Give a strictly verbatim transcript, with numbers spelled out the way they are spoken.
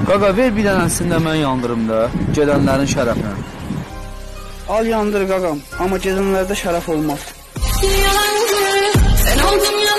Qaqa, ver bir dənəsini də mən yandırım da, gedənlərin şərəfinə. Al yandır qaqam, amma gedənlərdə şərəf olmaz. Sen oldun